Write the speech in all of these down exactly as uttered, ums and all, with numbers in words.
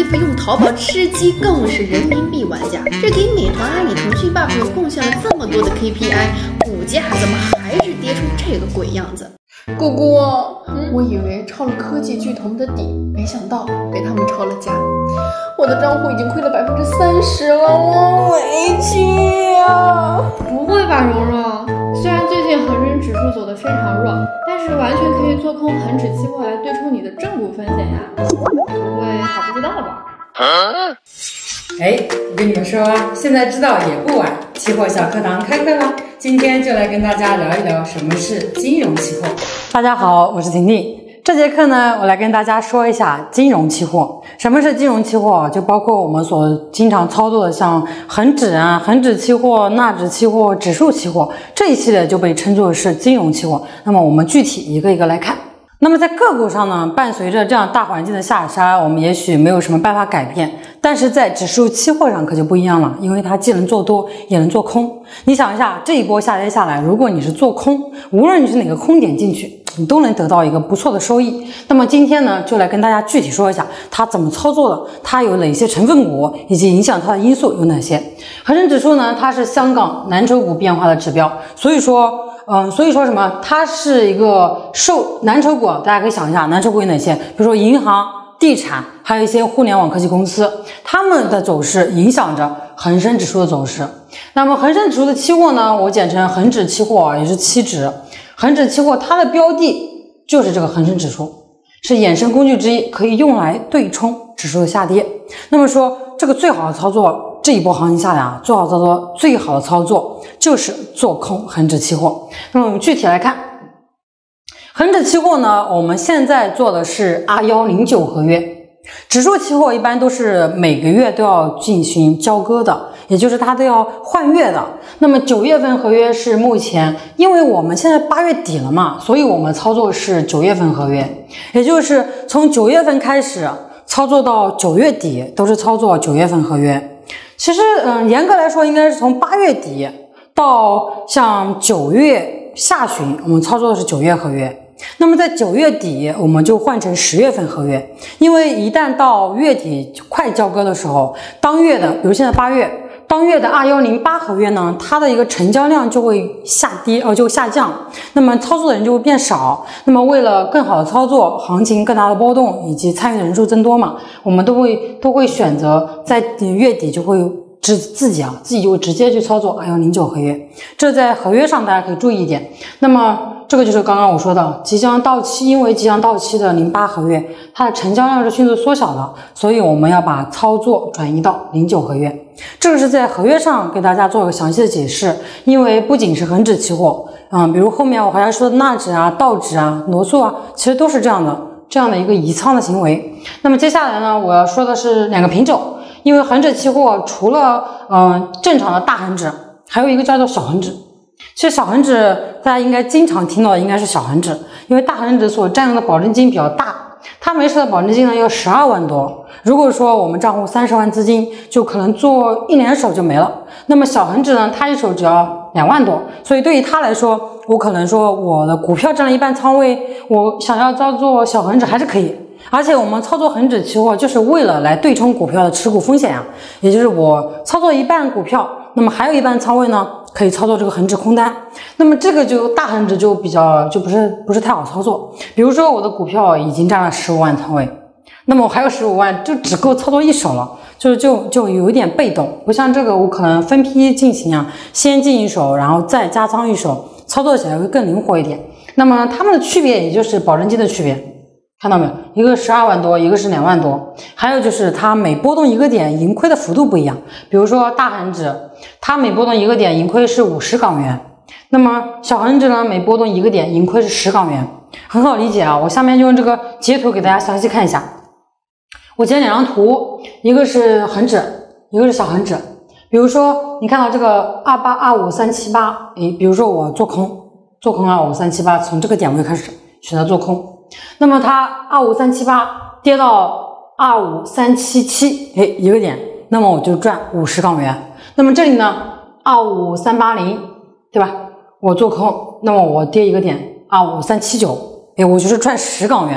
服用淘宝吃鸡更是人民币玩家，这给美团、阿里、腾讯、霸主贡献了这么多的 K P I， 股价怎么还是跌成这个鬼样子？ 姑姑，嗯、我以为抄了科技巨头们的底，没想到被他们抄了家。我的账户已经亏了百分之三十了，我委屈啊！ 不会吧，蓉蓉？虽然最近恒生指数走得非常弱，但是完全可以做空恒指期货来对冲你的正股风险呀。不会还不知道吧？ 哎，我跟你们说，现在知道也不晚，期货小课堂开课了。今天就来跟大家聊一聊什么是金融期货。大家好，我是婷婷。这节课呢，我来跟大家说一下金融期货。什么是金融期货？就包括我们所经常操作的，像恒指啊、恒指期货、纳指期货、指数期货这一系列就被称作是金融期货。那么我们具体一个一个来看。那么在个股上呢，伴随着这样大环境的下杀，我们也许没有什么办法改变，但是在指数期货上可就不一样了，因为它既能做多也能做空。你想一下，这一波下跌下来，如果你是做空，无论你是哪个空点进去，你都能得到一个不错的收益。那么今天呢，就来跟大家具体说一下它怎么操作的，它有哪些成分股，以及影响它的因素有哪些。恒生指数呢，它是香港蓝筹股变化的指标，所以说嗯，所以说什么？它是一个受蓝筹股，大家可以想一下，蓝筹股有哪些？比如说银行、地产，还有一些互联网科技公司，它们的走势影响着恒生指数的走势。那么恒生指数的期货呢，我简称恒指期货，也是期指。恒指期货它的标的就是这个恒生指数，是衍生工具之一，可以用来对冲指数的下跌。那么说这个最好的操作，这一波行情下来啊，最好操作最好的操作就是做空恒指期货。那么我们具体来看，恒指期货呢，我们现在做的是 R 一零九 合约。指数期货一般都是每个月都要进行交割的，也就是它都要换月的。那么九月份合约是目前，因为我们现在八月底了嘛，所以我们操作是九月份合约，也就是从九月份开始操作到九月底都是操作九月份合约。其实嗯，严格来说应该是从八月底到像九月下旬，我们操作的是九月合约。那么在九月底我们就换成十月份合约，因为一旦到月底快交割的时候，当月的比如现在八月当月的二一零八合约呢，它的一个成交量就会下跌呃就会下降，那么操作的人就会变少。那么为了更好的操作，行情更大的波动以及参与的人数增多嘛，我们都会都会选择在月底就会自自己啊自己就会直接去操作二一零九合约。这在合约上大家可以注意一点。那么这个就是刚刚我说的即将到期，因为即将到期的零八合约，它的成交量是迅速缩小的，所以我们要把操作转移到零九合约。这个是在合约上给大家做一个详细的解释，因为不仅是恒指期货，嗯，比如后面我还要说的纳指啊、道指啊、罗素啊，其实都是这样的这样的一个移仓的行为。那么接下来呢，我要说的是两个品种，因为恒指期货除了嗯、呃、正常的大恒指，还有一个叫做小恒指。其实小恒指大家应该经常听到的应该是小恒指，因为大恒指所占用的保证金比较大，它每次的保证金呢要十二万多。如果说我们账户三十万资金，就可能做一两手就没了。那么小恒指呢，它一手只要两万多，所以对于他来说，我可能说我的股票占了一半仓位，我想要操作小恒指还是可以。而且我们操作恒指期货就是为了来对冲股票的持股风险啊，也就是我操作一半股票，那么还有一半仓位呢，可以操作这个恒指空单。那么这个就大恒指就比较就不是不是太好操作。比如说我的股票已经占了十五万仓位，那么我还有十五万，就只够操作一手了，就就就有一点被动，不像这个我可能分批进行啊，先进一手，然后再加仓一手，操作起来会更灵活一点。那么它们的区别也就是保证金的区别。看到没有？一个十二万多，一个是两万多。还有就是它每波动一个点盈亏的幅度不一样。比如说大恒指，它每波动一个点盈亏是五十港元。那么小恒指呢，每波动一个点盈亏是十港元。很好理解啊，我下面就用这个截图给大家详细看一下。我截两张图，一个是恒指，一个是小恒指。比如说你看到这个二八二五三七八，诶，比如说我做空，做空二五三七八，从这个点位开始选择做空。那么它二五三七八跌到二五三七七，哎，一个点，那么我就赚五十港元。那么这里呢二五三八零，对吧？我做空，那么我跌一个点二五三七九，哎，我就是赚十港元，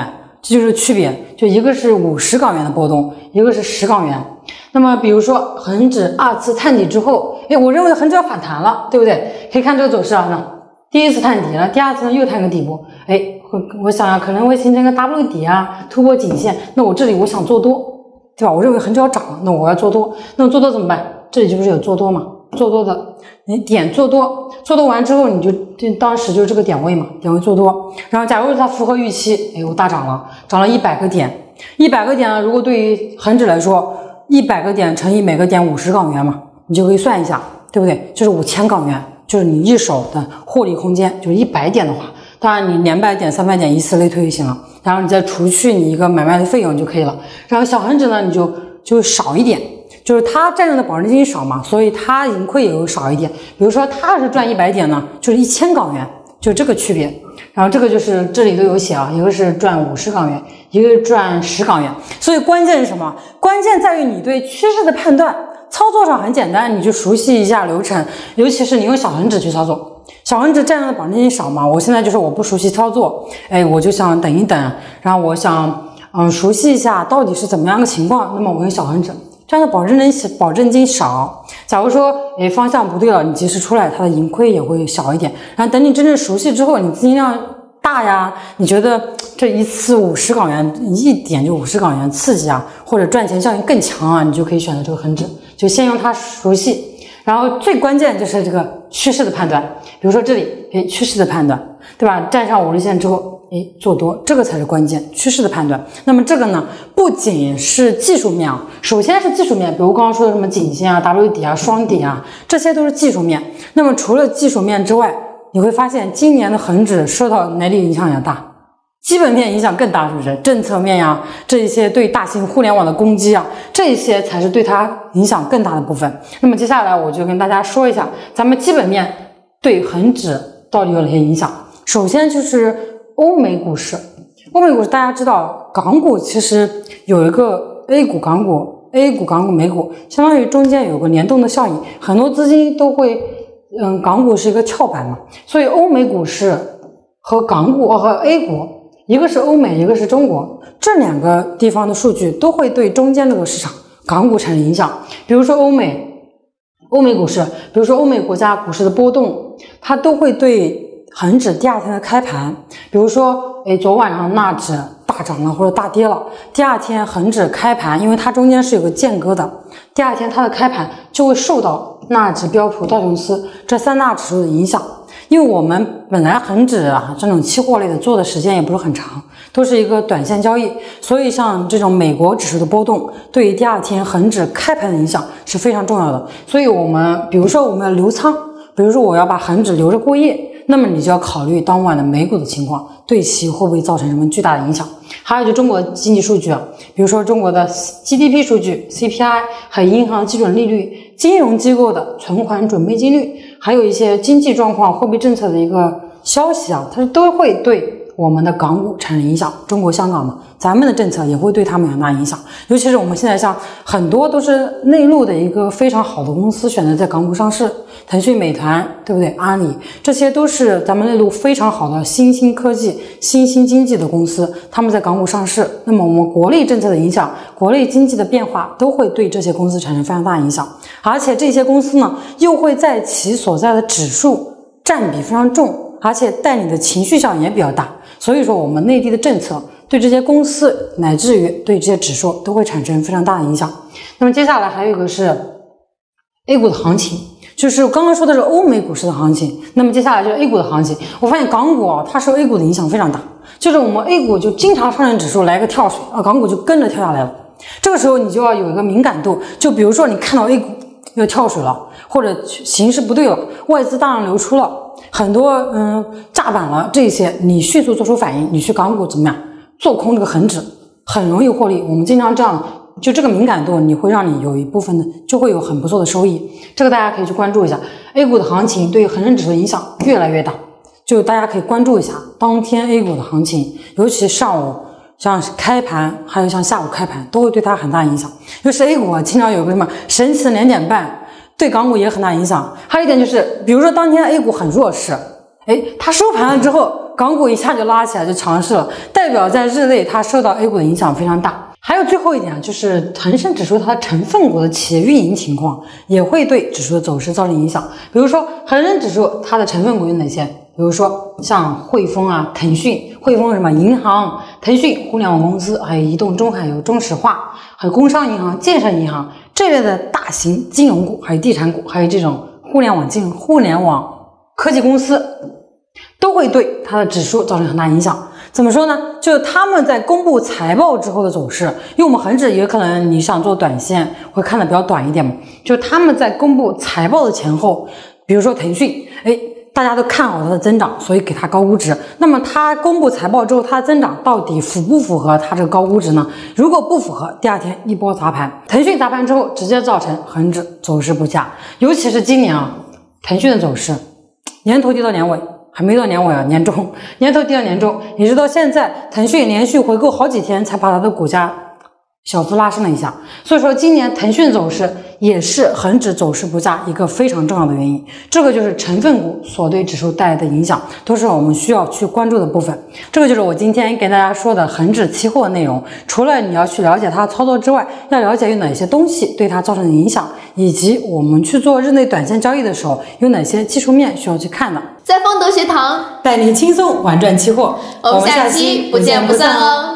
这就是区别，就一个是五十港元的波动，一个是十港元。那么比如说恒指二次探底之后，哎，我认为恒指要反弹了，对不对？可以看这个走势啊，那第一次探底了，第二次呢又探个底部，哎，我想啊，可能会形成个 W 底啊，突破颈线。那我这里我想做多，对吧？我认为恒指要涨了，那我要做多，那么做多怎么办？这里就是有做多嘛，做多的你点做多，做多完之后你就就当时就是这个点位嘛，点位做多。然后假如它符合预期，哎，我大涨了，涨了一百个点，一百个点呢，如果对于恒指来说，一百个点乘以每个点五十港元嘛，你就可以算一下，对不对？就是五千港元，就是你一手的获利空间，就是一百点的话，当然你两百点、三百点以此类推就行了，然后你再除去你一个买卖的费用就可以了。然后小恒指呢，你就就少一点，就是它占用的保证金少嘛，所以它盈亏也会少一点。比如说它是赚一百点呢，就是一千港元，就这个区别。然后这个就是这里都有写啊，一个是赚五十港元，一个是赚十港元。所以关键是什么？关键在于你对趋势的判断。操作上很简单，你就熟悉一下流程，尤其是你用小恒指去操作。小恒指占用的保证金少嘛，我现在就是我不熟悉操作，哎，我就想等一等，然后我想嗯熟悉一下到底是怎么样的情况，那么我用小恒指。这样的保证金保证金少，假如说诶方向不对了，你及时出来，它的盈亏也会少一点。然后等你真正熟悉之后，你资金量大呀，你觉得这一次五十港元一点就五十港元刺激啊，或者赚钱效应更强啊，你就可以选择这个恒指，就先用它熟悉。然后最关键就是这个趋势的判断，比如说这里诶趋势的判断，对吧？站上五日线之后。诶，做多，这个才是关键，趋势的判断。那么这个呢，不仅是技术面啊，首先是技术面，比如刚刚说的什么颈线啊、W 底啊、双底啊，这些都是技术面。那么除了技术面之外，你会发现今年的恒指受到哪里影响也大？基本面影响更大，是不是？政策面呀，这一些对大型互联网的攻击啊，这些才是对它影响更大的部分。那么接下来我就跟大家说一下，咱们基本面对恒指到底有哪些影响。首先就是欧美股市，欧美股市大家知道，港股其实有一个 A 股、港股、A 股、港股、美股，相当于中间有个联动的效应，很多资金都会，嗯，港股是一个跳板嘛，所以欧美股市和港股和 A 股，一个是欧美，一个是中国，这两个地方的数据都会对中间这个市场港股产生影响。比如说欧美，欧美股市，比如说欧美国家股市的波动，它都会对恒指第二天的开盘，比如说，诶，昨晚上纳指大涨了或者大跌了，第二天恒指开盘，因为它中间是有个间隔的，第二天它的开盘就会受到纳指、标普、道琼斯这三大指数的影响。因为我们本来恒指啊这种期货类的做的时间也不是很长，都是一个短线交易，所以像这种美国指数的波动，对于第二天恒指开盘的影响是非常重要的。所以我们比如说我们要留仓，比如说我要把恒指留着过夜，那么你就要考虑当晚的美股的情况，对其会不会造成什么巨大的影响。还有就中国经济数据啊，比如说中国的 G D P 数据、C P I， 还有银行基准利率、金融机构的存款准备金率，还有一些经济状况、货币政策的一个消息啊，它都会对我们的港股产生影响。中国香港嘛，咱们的政策也会对他们有很大影响。尤其是我们现在像很多都是内陆的一个非常好的公司选择在港股上市，腾讯、美团，对不对？阿里，这些都是咱们内陆非常好的新兴科技、新兴经济的公司，他们在港股上市。那么我们国内政策的影响、国内经济的变化都会对这些公司产生非常大的影响。而且这些公司呢，又会在其所在的指数占比非常重，而且带领的情绪效应也比较大。所以说我们内地的政策对这些公司乃至于对这些指数都会产生非常大的影响。那么接下来还有一个是 A 股的行情，就是刚刚说的是欧美股市的行情，那么接下来就是 A 股的行情。我发现港股啊，它受 A 股的影响非常大，就是我们 A 股就经常上证指数来个跳水啊，港股就跟着跳下来了。这个时候你就要有一个敏感度，就比如说你看到 A 股要跳水了，或者形势不对了，外资大量流出了，很多嗯炸板了，这些你迅速做出反应，你去港股怎么样做空这个恒指，很容易获利。我们经常这样，就这个敏感度，你会让你有一部分的就会有很不错的收益。这个大家可以去关注一下 A 股的行情对恒生指数的影响越来越大，就大家可以关注一下当天 A 股的行情，尤其上午像开盘还有像下午开盘都会对它很大影响。因为是 A 股啊，经常有个什么神奇的两点半，对港股也很大影响。还有一点就是，比如说当天 A 股很弱势，诶，它收盘了之后港股一下就拉起来就强势了，代表在日内它受到 A 股的影响非常大。还有最后一点啊，就是恒生指数它的成分股的企业运营情况也会对指数的走势造成影响。比如说恒生指数它的成分股有哪些？比如说像汇丰啊、腾讯，汇丰什么银行，腾讯互联网公司，还有移动、中海油、中石化，还有工商银行、建设银行这类的大型金融股，还有地产股，还有这种互联网金、互联网科技公司，都会对它的指数造成很大影响。怎么说呢？就是他们在公布财报之后的走势，因为我们恒指也可能你想做短线会看的比较短一点嘛，就是他们在公布财报的前后，比如说腾讯，哎，大家都看好它的增长，所以给它高估值。那么它公布财报之后，它的增长到底符不符合它这个高估值呢？如果不符合，第二天一波砸盘，腾讯砸盘之后，直接造成恒指走势不佳。尤其是今年啊，腾讯的走势，年头跌到年尾。还没到年尾啊，年中，年头跌到年中，也是到现在，腾讯连续回购好几天才把它的股价小幅拉升了一下。所以说，今年腾讯走势也是恒指走势不佳一个非常重要的原因。这个就是成分股所对指数带来的影响，都是我们需要去关注的部分。这个就是我今天跟大家说的恒指期货的内容。除了你要去了解它操作之外，要了解有哪些东西对它造成的影响，以及我们去做日内短线交易的时候有哪些技术面需要去看的。 在方德学堂带你轻松玩转期货， 我们下期不见不散哦。